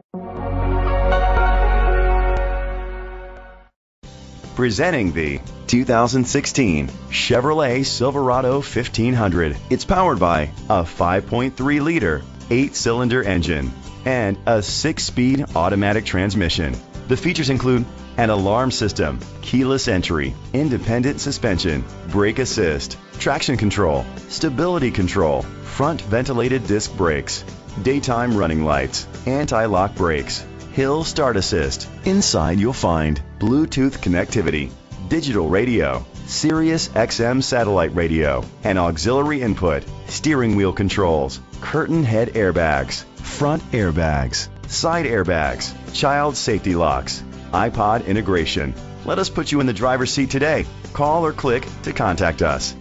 Presenting the 2016 Chevrolet Silverado 1500. It's powered by a 5.3-liter, 8-cylinder engine and a 6-speed automatic transmission. The features include an alarm system, keyless entry, independent suspension, brake assist, traction control, stability control, front ventilated disc brakes, daytime running lights, anti-lock brakes, hill start assist. Inside you'll find Bluetooth connectivity, digital radio, Sirius XM satellite radio, and auxiliary input, steering wheel controls, curtain head airbags, front airbags, side airbags, child safety locks, iPod integration. Let us put you in the driver's seat today. Call or click to contact us.